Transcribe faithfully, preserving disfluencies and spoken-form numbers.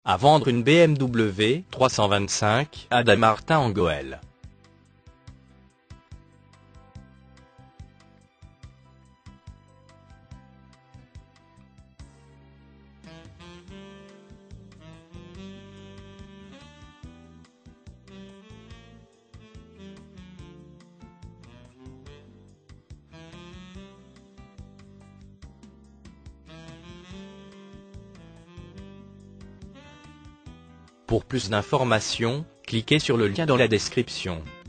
À vendre une B M W trois cent vingt-cinq à Dammartin-en-Gohelle. Pour plus d'informations, cliquez sur le lien dans la description.